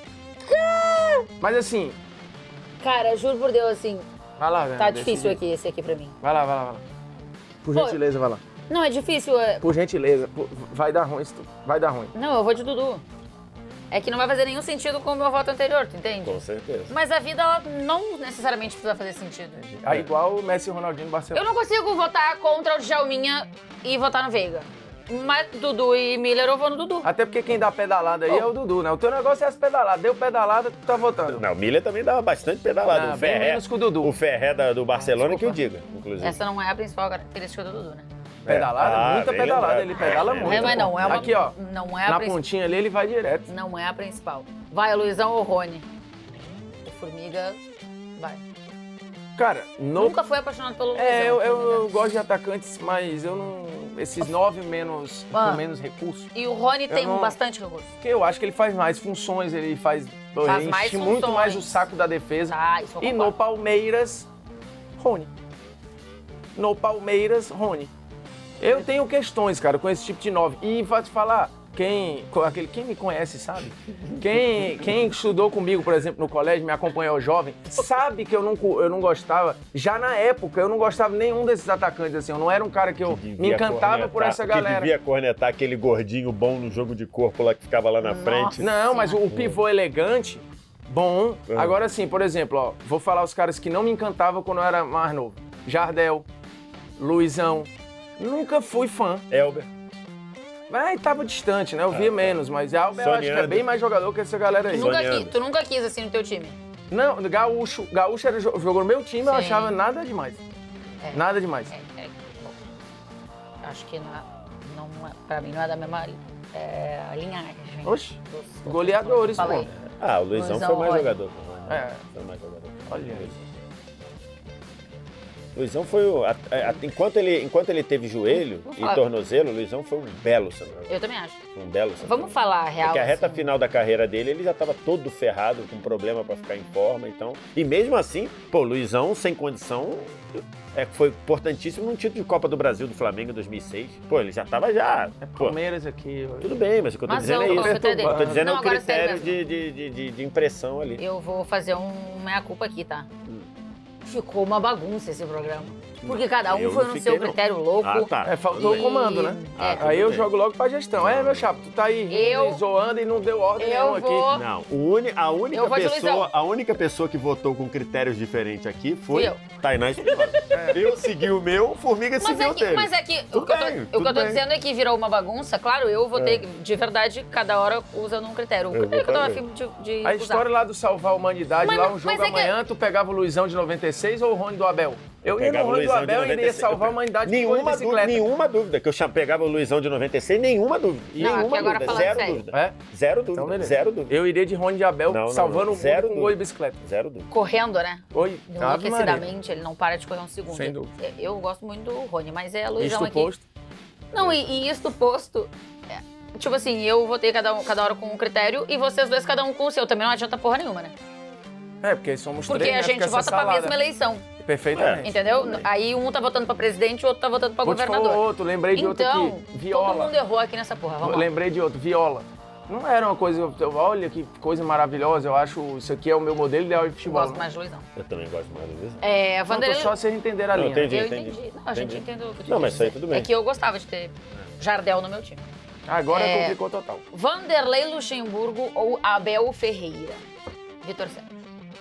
Speaker 2: Mas assim,
Speaker 1: Cara, juro por Deus, assim,
Speaker 2: vai lá, velho.
Speaker 1: tá
Speaker 2: decide.
Speaker 1: difícil aqui, esse aqui pra mim.
Speaker 2: Vai lá, vai lá, vai lá. Por
Speaker 1: Pô,
Speaker 2: gentileza, vai lá.
Speaker 1: Não, é difícil. é-
Speaker 2: Por gentileza. Por- Vai dar ruim isso tudo. Vai dar ruim.
Speaker 1: Não, eu vou de Dudu. É que não vai fazer nenhum sentido com o meu voto anterior, tu entende?
Speaker 3: Com certeza.
Speaker 1: Mas a vida, ela não necessariamente precisa fazer sentido.
Speaker 2: Aí igual o Messi e o Ronaldinho no Barcelona.
Speaker 1: Eu não consigo votar contra o Djalminha e votar no Veiga. Mas Dudu e Miller, eu vou no Dudu.
Speaker 2: Até porque quem dá pedalada aí é o Dudu, né? O teu negócio é as pedaladas. Deu pedalada, tu tá votando.
Speaker 3: Não, o Miller também dava bastante pedalada.
Speaker 2: Não,
Speaker 3: o
Speaker 2: bem
Speaker 3: Ferré,
Speaker 2: menos que o Dudu.
Speaker 3: O Ferré da- do Barcelona que eu
Speaker 2: desculpa.
Speaker 3: diga, inclusive.
Speaker 1: Essa não é a principal característica do Dudu, né?
Speaker 2: Pedalada,
Speaker 3: Ah,
Speaker 2: muita
Speaker 3: bem
Speaker 2: pedalada.
Speaker 3: lembrado.
Speaker 2: Ele pedala
Speaker 3: É,
Speaker 2: muito.
Speaker 1: É, mas não é uma,
Speaker 2: Aqui, ó.
Speaker 1: não é a
Speaker 2: Na
Speaker 1: principal.
Speaker 2: pontinha ali, ele vai direto.
Speaker 1: Não é a principal. Vai, Luizão ou Rony? O Formiga, vai.
Speaker 2: Cara, no...
Speaker 1: Nunca fui apaixonado pelo Luizão.
Speaker 2: É, eu, eu-
Speaker 1: Formiga.
Speaker 2: eu gosto de atacantes, mas eu não... Esses nove menos,
Speaker 1: Ah.
Speaker 2: com menos recursos.
Speaker 1: E o Rony tem
Speaker 2: não-
Speaker 1: bastante recurso.
Speaker 2: Porque eu acho que ele faz mais funções, ele faz...
Speaker 1: Faz
Speaker 2: enche
Speaker 1: mais
Speaker 2: muito
Speaker 1: funções.
Speaker 2: mais o saco da defesa.
Speaker 1: Tá, isso eu
Speaker 2: E no
Speaker 1: concordo.
Speaker 2: Palmeiras, Rony. No Palmeiras, Rony. Eu tenho questões, cara, com esse tipo de nove. E vou te falar, quem, aquele, quem me conhece sabe. Quem, quem estudou comigo, por exemplo, no colégio, me acompanhou jovem, sabe que eu não, eu não gostava. Já na época, eu não gostava de nenhum desses atacantes, assim. Eu não era um cara que eu
Speaker 3: Que
Speaker 2: me
Speaker 3: devia
Speaker 2: encantava por
Speaker 3: cornetar-
Speaker 2: essa
Speaker 3: que
Speaker 2: galera.
Speaker 3: devia cornetar aquele gordinho bom no jogo de corpo lá que ficava lá na
Speaker 1: Nossa.
Speaker 3: frente.
Speaker 2: Não, mas o, o pivô elegante, bom.
Speaker 3: Uhum.
Speaker 2: Agora sim, por exemplo, ó, vou falar os caras que não me encantavam quando eu era mais novo. Jardel, Luizão. Nunca fui fã.
Speaker 3: Elber.
Speaker 2: Mas tava distante, né? Eu via
Speaker 3: Ah, tá.
Speaker 2: menos, mas Alba eu acho que é
Speaker 3: Soneando.
Speaker 2: bem mais jogador que essa galera aí.
Speaker 1: Tu nunca,
Speaker 3: Sonhando.
Speaker 1: qui- tu nunca quis assim no teu time?
Speaker 2: Não, Gaúcho. Gaúcho era, jo- jogou no meu time, eu
Speaker 1: Sim.
Speaker 2: achava nada demais.
Speaker 1: É.
Speaker 2: Nada demais.
Speaker 1: É, é, bom, acho que na, não, é- pra mim não é da mesma é, linhagem.
Speaker 2: Oxe,
Speaker 1: dos- dos-
Speaker 2: goleadores, pô.
Speaker 1: Falei.
Speaker 3: Ah, o Luizão,
Speaker 1: Luizão,
Speaker 3: foi mais
Speaker 1: olha.
Speaker 3: jogador.
Speaker 2: É.
Speaker 3: Foi mais jogador.
Speaker 2: Olha aí.
Speaker 3: Luizão foi o. a- a- enquanto, ele, enquanto ele teve joelho e
Speaker 1: Ah.
Speaker 3: tornozelo, o Luizão foi um belo centroavante.
Speaker 1: Eu também acho.
Speaker 3: Um belo centroavante.
Speaker 1: Vamos falar a real.
Speaker 3: Porque a reta
Speaker 1: assim.
Speaker 3: final da carreira dele, ele já estava todo ferrado, com problema para ficar em forma, então... E mesmo assim, pô, o Luizão, sem condição, é, foi importantíssimo num título de Copa do Brasil do Flamengo em dois mil e seis. Pô, ele já estava já... Pô,
Speaker 2: Palmeiras aqui.
Speaker 3: tudo bem, mas o que eu tô
Speaker 1: Mas
Speaker 3: dizendo
Speaker 1: eu-
Speaker 3: é
Speaker 1: o
Speaker 3: isso.
Speaker 1: critério dele.
Speaker 3: Eu tô dizendo
Speaker 1: Não,
Speaker 3: é o
Speaker 1: agora sério
Speaker 3: critério de, de, de, de, de impressão ali.
Speaker 1: Eu vou fazer um meia-culpa aqui, tá?
Speaker 3: Hum.
Speaker 1: Ficou uma bagunça esse programa. Porque cada um
Speaker 3: Eu
Speaker 1: foi
Speaker 3: não
Speaker 1: no
Speaker 3: fiquei,
Speaker 1: seu
Speaker 3: não.
Speaker 1: critério louco.
Speaker 3: Ah, tá.
Speaker 2: É, faltou
Speaker 3: tudo
Speaker 2: o comando, né?
Speaker 3: Ah, tudo
Speaker 2: Aí eu
Speaker 3: bem.
Speaker 2: jogo logo pra gestão. É, meu chapa, tu tá aí rindo
Speaker 1: Eu-
Speaker 2: e zoando e não deu ordem
Speaker 1: Eu
Speaker 2: nenhuma
Speaker 1: vou-
Speaker 2: aqui.
Speaker 3: Não, o uni- a, única
Speaker 1: Eu vou de
Speaker 3: pessoa,
Speaker 1: Luizão.
Speaker 3: a única pessoa que votou com critérios diferentes aqui foi
Speaker 1: Fui eu.
Speaker 3: Tainá Espinosa. Eu segui o meu, o Formiga
Speaker 1: Mas
Speaker 3: seguiu
Speaker 1: é
Speaker 3: o
Speaker 1: que,
Speaker 3: dele.
Speaker 1: mas é que o
Speaker 3: Tudo
Speaker 1: que eu tô,
Speaker 3: bem,
Speaker 1: o que
Speaker 3: tudo
Speaker 1: eu tô
Speaker 3: bem.
Speaker 1: dizendo é que virou uma bagunça. Claro, eu votei de verdade, cada hora usando um critério. O
Speaker 3: Eu
Speaker 1: critério que eu tava
Speaker 3: vou
Speaker 1: afim de, de
Speaker 2: A
Speaker 1: usar.
Speaker 2: história lá do Salvar a Humanidade,
Speaker 1: Mas
Speaker 2: lá
Speaker 1: não-
Speaker 2: um jogo
Speaker 1: mas é que-
Speaker 2: amanhã, tu pegava o Luizão de noventa e seis ou o Rony do Abel? Eu ia no
Speaker 3: Pegava o
Speaker 2: Rony do
Speaker 3: Luizão de
Speaker 2: Abel e iria
Speaker 3: noventa e seis.
Speaker 2: salvar a
Speaker 3: Eu-
Speaker 2: humanidade com
Speaker 3: nenhuma,
Speaker 2: de
Speaker 3: dúvida,
Speaker 2: bicicleta.
Speaker 3: nenhuma dúvida, que eu cham- pegava o Luizão de noventa e seis, nenhuma dúvida.
Speaker 1: Não,
Speaker 3: nenhuma
Speaker 1: aqui agora
Speaker 3: dúvida,
Speaker 1: falando
Speaker 3: zero
Speaker 1: sério.
Speaker 3: dúvida.
Speaker 2: É?
Speaker 3: Zero dúvida,
Speaker 2: Então, beleza.
Speaker 3: zero dúvida.
Speaker 2: Eu iria de Rony de Abel,
Speaker 3: Não, não,
Speaker 2: salvando
Speaker 3: não.
Speaker 2: o
Speaker 3: Zero
Speaker 2: mundo com gol de
Speaker 3: dúvida.
Speaker 2: bicicleta.
Speaker 3: Zero dúvida.
Speaker 1: Correndo, né?
Speaker 2: Oi, Ave Maria.
Speaker 1: Enlouquecidamente, ele não para de correr um segundo.
Speaker 2: Sem dúvida.
Speaker 1: Eu, eu gosto muito do Rony, mas é a Luizão
Speaker 2: Isto
Speaker 1: aqui.
Speaker 2: posto.
Speaker 1: Não, e, e isto posto, é, tipo assim, eu votei cada, um, cada hora com um critério e vocês dois cada um com o seu. Também não adianta porra nenhuma, né?
Speaker 2: É, porque somos
Speaker 1: Porque
Speaker 2: três,
Speaker 1: a
Speaker 2: né?
Speaker 1: gente
Speaker 2: Fica essa
Speaker 1: vota pra
Speaker 2: salada.
Speaker 1: mesma eleição,
Speaker 2: Perfeitamente.
Speaker 1: entendeu?
Speaker 3: Também.
Speaker 1: Aí um tá votando pra presidente e o outro tá votando pra
Speaker 2: Vou te falar
Speaker 1: governador.
Speaker 2: outro, lembrei de outro
Speaker 1: Então,
Speaker 2: aqui.
Speaker 1: todo
Speaker 2: Viola.
Speaker 1: mundo errou aqui nessa porra. Vamos lá.
Speaker 2: Lembrei de outro, Viola. Não era uma coisa, olha que coisa maravilhosa, eu acho isso aqui é o meu modelo ideal de
Speaker 1: Eu
Speaker 2: futebol.
Speaker 1: gosto
Speaker 2: né?
Speaker 1: mais de Luizão.
Speaker 3: Eu também gosto mais do Luizão.
Speaker 1: É,
Speaker 2: Não, tô
Speaker 1: Vanderlei...
Speaker 2: só vocês entenderam a
Speaker 3: Não,
Speaker 2: linha.
Speaker 3: entendi.
Speaker 1: Eu
Speaker 3: entendi.
Speaker 1: entendi. Não, a gente
Speaker 3: Entendi.
Speaker 1: entendeu o que tu
Speaker 3: Não,
Speaker 1: quis
Speaker 3: mas isso aí
Speaker 1: dizer.
Speaker 3: tudo bem.
Speaker 1: É que eu gostava de ter Jardel no meu time.
Speaker 2: Agora
Speaker 1: É.
Speaker 2: complicou total.
Speaker 1: Vanderlei Luxemburgo ou Abel Ferreira? Vitor Sérgio.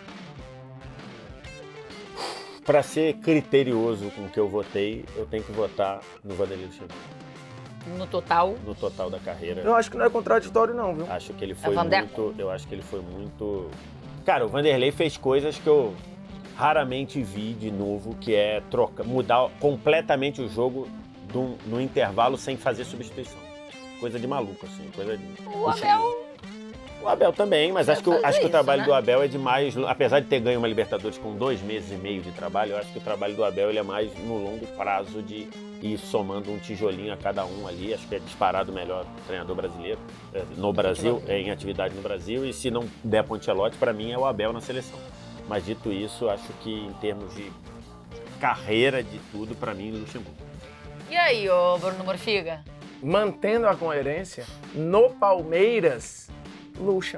Speaker 3: Pra ser criterioso com o que eu votei, eu tenho que votar no Vanderlei Luxemburgo,
Speaker 1: No total.
Speaker 3: no total da carreira.
Speaker 2: Eu acho que não é contraditório não, viu?
Speaker 3: Acho que ele foi
Speaker 1: Vandeco.
Speaker 3: muito. Eu acho que ele foi muito. Cara, o Vanderlei fez coisas que eu raramente vi de novo, que é troca, mudar completamente o jogo do- no intervalo sem fazer substituição. Coisa de maluco, assim. Coisa de...
Speaker 1: O Abel...
Speaker 3: O Abel também, mas
Speaker 1: Deve
Speaker 3: acho que, o-
Speaker 1: fazer
Speaker 3: acho que o
Speaker 1: isso,
Speaker 3: trabalho
Speaker 1: né?
Speaker 3: do Abel é de mais. Apesar de ter ganho uma Libertadores com dois meses e meio de trabalho, eu acho que o trabalho do Abel ele é mais no longo prazo de ir somando um tijolinho a cada um ali. Acho que é disparado o melhor treinador brasileiro eh, no Brasil, eh, em atividade no Brasil. E se não der pro Ancelotti, para mim é o Abel na seleção. Mas dito isso, acho que em termos de carreira de tudo, para mim, Luxemburgo.
Speaker 1: E aí, ô Bruno Morfiga?
Speaker 2: Mantendo a coerência, no Palmeiras, Lucha.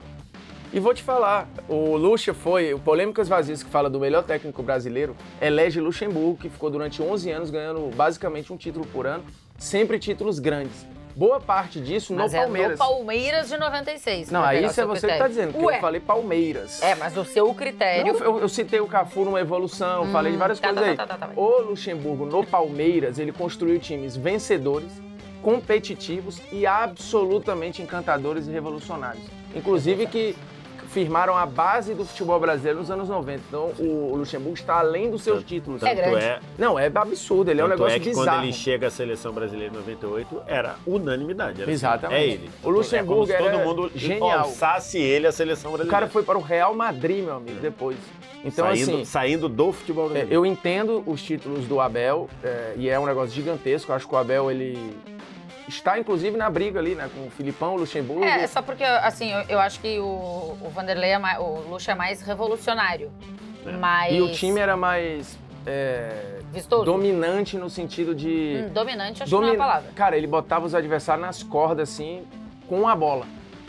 Speaker 2: E vou te falar, o Lucha foi, o Polêmicas Vazias, que fala do melhor técnico brasileiro, elege Luxemburgo, que ficou durante onze anos ganhando basicamente um título por ano, sempre títulos grandes. Boa parte disso
Speaker 1: Mas
Speaker 2: no
Speaker 1: é
Speaker 2: Palmeiras.
Speaker 1: no Palmeiras de noventa e seis.
Speaker 2: Não,
Speaker 1: pra
Speaker 2: aí
Speaker 1: pegar o
Speaker 2: isso é
Speaker 1: seu
Speaker 2: você que
Speaker 1: critério.
Speaker 2: tá dizendo, porque
Speaker 1: Ué,
Speaker 2: eu falei Palmeiras.
Speaker 1: É, mas o seu critério...
Speaker 2: Não, eu, eu citei o Cafu numa evolução,
Speaker 1: Hum,
Speaker 2: falei de várias
Speaker 1: tá,
Speaker 2: coisas
Speaker 1: tá,
Speaker 2: aí.
Speaker 1: tá, tá, tá, tá.
Speaker 2: O Luxemburgo, no Palmeiras, ele construiu times vencedores, competitivos e absolutamente encantadores e revolucionários. Inclusive que firmaram a base do futebol brasileiro nos anos noventa. Então o Luxemburgo está além dos seus
Speaker 3: Tanto-
Speaker 2: títulos.
Speaker 3: Tanto
Speaker 1: É grande.
Speaker 3: é,
Speaker 2: Não, é absurdo, ele é um
Speaker 3: tanto
Speaker 2: negócio
Speaker 3: é que
Speaker 2: bizarro.
Speaker 3: quando ele chega à seleção brasileira em noventa e oito, era unanimidade. Era assim,
Speaker 2: Exatamente.
Speaker 3: é ele.
Speaker 2: O Luxemburgo
Speaker 3: é como se
Speaker 2: era
Speaker 3: todo mundo
Speaker 2: genial.
Speaker 3: alçasse ele à seleção
Speaker 2: O
Speaker 3: brasileira.
Speaker 2: cara foi para o Real Madrid, meu amigo, depois. Então,
Speaker 3: saindo,
Speaker 2: assim,
Speaker 3: saindo do futebol
Speaker 2: é,
Speaker 3: brasileiro.
Speaker 2: eu entendo os títulos do Abel, é, e é um negócio gigantesco. Eu acho que o Abel, ele está, inclusive, na briga ali, né, com o Filipão, o Luxemburgo.
Speaker 1: É, só porque, assim, eu, eu acho que o, o Vanderlei, é mais, o Luxa é mais revolucionário. Mas...
Speaker 2: E o time era mais é,
Speaker 1: Vistoso.
Speaker 2: dominante no sentido de...
Speaker 1: Hum, dominante, acho
Speaker 2: domi-
Speaker 1: que não é a palavra.
Speaker 2: Cara, ele botava os adversários nas cordas, assim, com a bola.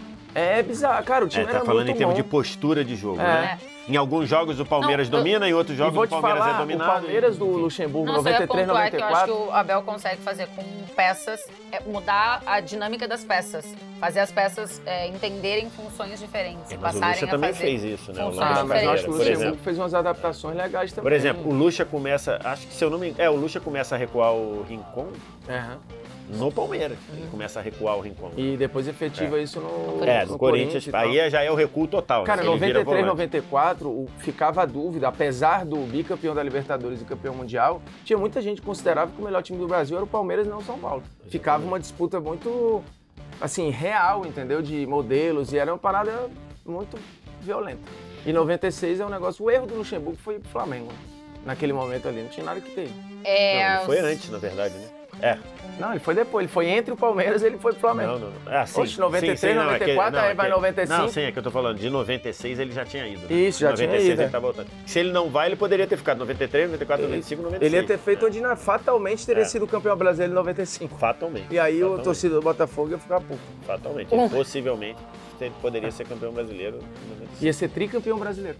Speaker 2: É bizarro. Cara, o time
Speaker 3: É, tá
Speaker 2: era
Speaker 3: falando
Speaker 2: muito
Speaker 3: em termos
Speaker 2: bom.
Speaker 3: de postura de jogo,
Speaker 2: É.
Speaker 3: né? Em alguns jogos o Palmeiras
Speaker 1: Não, eu-
Speaker 3: domina, em outros
Speaker 2: E
Speaker 3: jogos
Speaker 2: vou
Speaker 3: o
Speaker 2: te
Speaker 3: Palmeiras
Speaker 2: falar,
Speaker 3: é dominado.
Speaker 2: o Palmeiras do
Speaker 3: enfim.
Speaker 2: Luxemburgo,
Speaker 1: Não, só ia
Speaker 2: noventa e três,
Speaker 1: pontuar
Speaker 2: noventa
Speaker 1: que
Speaker 2: e
Speaker 1: eu acho que
Speaker 2: quatro...
Speaker 1: o Abel consegue fazer com peças, é, mudar a dinâmica das peças. Fazer as peças é, entenderem funções diferentes.
Speaker 3: É, mas o
Speaker 1: passarem
Speaker 3: Lucha
Speaker 1: a
Speaker 3: também
Speaker 1: fazer
Speaker 3: fez isso, né? ao longo
Speaker 1: funções
Speaker 3: da
Speaker 2: Ah, mas eu acho que o
Speaker 3: carreira, por
Speaker 2: Luxemburgo
Speaker 3: exemplo.
Speaker 2: fez umas adaptações legais também.
Speaker 3: Por exemplo, o Lucha começa, acho que se eu não me engano, é, o Lucha começa a recuar o Rincon
Speaker 2: Aham.
Speaker 3: no Palmeiras. Ele começa a recuar o Rincon.
Speaker 2: E depois efetiva isso no,
Speaker 3: É,
Speaker 2: no
Speaker 3: no Corinthians,
Speaker 2: e tal.
Speaker 3: aí é- já é o recuo total.
Speaker 2: Cara,
Speaker 3: né? Ele
Speaker 2: noventa
Speaker 3: vira
Speaker 2: e três,
Speaker 3: volante.
Speaker 2: noventa e quatro, o- ficava a dúvida, apesar do bicampeão da Libertadores e campeão mundial, tinha muita gente que considerava que o melhor time do Brasil era o Palmeiras e não o São Paulo. Ficava uma disputa muito, assim, real, entendeu? De modelos, e era uma parada muito violenta. E noventa e seis é um negócio, o erro do Luxemburgo foi pro Flamengo, naquele momento ali, não tinha nada que ter.
Speaker 1: É,
Speaker 3: Não, ele foi
Speaker 1: os-
Speaker 3: antes, na verdade, né? É.
Speaker 2: Não, ele foi depois, ele foi entre o Palmeiras e ele foi pro Flamengo.
Speaker 3: Não, não. não. É, sim,
Speaker 2: Oxe, noventa e três,
Speaker 3: sim, sim, não,
Speaker 2: noventa e
Speaker 3: é que-
Speaker 2: quatro,
Speaker 3: não,
Speaker 2: aí
Speaker 3: é
Speaker 2: vai
Speaker 3: que-
Speaker 2: noventa e cinco.
Speaker 3: Não, sim, é que eu tô falando, de noventa e seis ele já tinha ido. Né?
Speaker 2: Isso, já
Speaker 3: De
Speaker 2: tinha
Speaker 3: noventa e seis
Speaker 2: ido, é.
Speaker 3: ele tá voltando. Se ele não vai, ele poderia ter ficado noventa e três, noventa e quatro, noventa e cinco, noventa e seis.
Speaker 2: Ele ia ter feito onde na- fatalmente teria
Speaker 3: É.
Speaker 2: sido campeão brasileiro em noventa e cinco.
Speaker 3: Fatalmente.
Speaker 2: E aí o
Speaker 3: Fatalmente.
Speaker 2: torcedor do Botafogo ia ficar puto.
Speaker 3: Fatalmente.
Speaker 1: Um.
Speaker 3: Possivelmente ele poderia ser campeão brasileiro em noventa e cinco.
Speaker 2: Ia ser tricampeão brasileiro.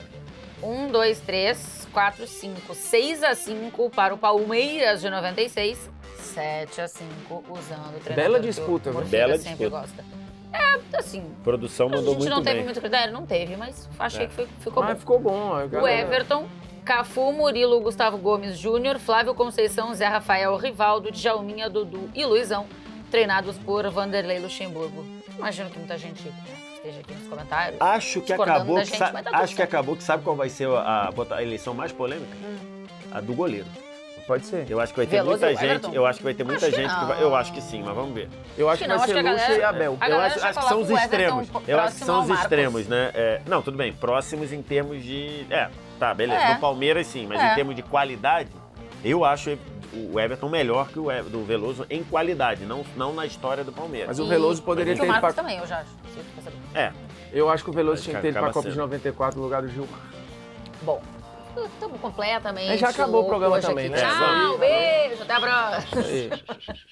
Speaker 1: Um, dois, três, quatro, cinco, seis a cinco para o Palmeiras de noventa e seis, sete a cinco usando o treinador
Speaker 2: Bela
Speaker 1: que o
Speaker 2: disputa, viu?
Speaker 1: Morfiga
Speaker 3: Bela
Speaker 1: sempre
Speaker 3: disputa.
Speaker 1: gosta. É, assim,
Speaker 3: A produção
Speaker 1: a
Speaker 3: mandou
Speaker 1: gente
Speaker 3: muito
Speaker 1: não teve
Speaker 3: bem.
Speaker 1: muito critério? Não teve, mas achei
Speaker 3: É.
Speaker 1: que foi- ficou
Speaker 2: Mas
Speaker 1: bom.
Speaker 2: ficou bom. a
Speaker 1: O
Speaker 2: galera-
Speaker 1: Everton, Cafu, Murilo, Gustavo Gomes Júnior, Flávio Conceição, Zé Rafael, Rivaldo, Djalminha, Dudu e Luizão, treinados por Vanderlei Luxemburgo. Imagino que muita gente, né, esteja aqui nos comentários.
Speaker 3: Acho que
Speaker 1: discordando
Speaker 3: acabou
Speaker 1: da
Speaker 3: que,
Speaker 1: gente,
Speaker 3: sa-
Speaker 1: mas tá tudo
Speaker 3: acho que
Speaker 1: certo.
Speaker 3: acabou que sabe qual vai ser a, a- a eleição mais polêmica? A do goleiro.
Speaker 2: Pode ser.
Speaker 3: Eu acho que vai ter
Speaker 1: Veloso
Speaker 3: muita
Speaker 1: e o Everton?
Speaker 3: gente. Eu acho que vai ter muita
Speaker 1: Acho que
Speaker 3: gente que
Speaker 1: não.
Speaker 3: vai. Eu acho que sim, mas vamos ver.
Speaker 2: Eu acho
Speaker 1: que
Speaker 2: que
Speaker 1: não,
Speaker 2: vai
Speaker 1: acho
Speaker 2: ser
Speaker 1: que a
Speaker 2: Lucha
Speaker 1: galera-
Speaker 2: e Abel.
Speaker 1: A
Speaker 3: Eu
Speaker 1: galera
Speaker 3: acho,
Speaker 1: já
Speaker 3: acho que
Speaker 1: falava
Speaker 3: são os
Speaker 1: que o Everton
Speaker 3: extremos.
Speaker 1: próximo
Speaker 3: Eu acho que são
Speaker 1: ao
Speaker 3: os
Speaker 1: Marcos.
Speaker 3: extremos, né? É, não, tudo bem. Próximos em termos de. É, tá, beleza.
Speaker 1: É.
Speaker 3: No Palmeiras sim, mas
Speaker 1: É.
Speaker 3: em termos de qualidade, eu acho o Everton melhor que o Ever- do Veloso em qualidade, não, não na história do Palmeiras.
Speaker 2: Mas o Veloso poderia
Speaker 1: E
Speaker 2: ter
Speaker 1: o
Speaker 2: ido
Speaker 1: Marcos
Speaker 2: pra...
Speaker 1: também, eu já acho. Se você quer saber.
Speaker 3: É.
Speaker 2: Eu acho que o Veloso
Speaker 3: Acho
Speaker 2: tinha que
Speaker 3: que
Speaker 2: ter ido pra
Speaker 3: acaba
Speaker 2: Copa de
Speaker 3: sendo.
Speaker 2: noventa e quatro no lugar do Gilmar.
Speaker 1: Bom, estamos completamente
Speaker 2: Mas já acabou o
Speaker 1: louco
Speaker 2: programa
Speaker 1: hoje
Speaker 2: também,
Speaker 1: aqui.
Speaker 2: né?
Speaker 1: Tchau,
Speaker 2: Vamos.
Speaker 1: beijo, até a próxima.
Speaker 2: Aí.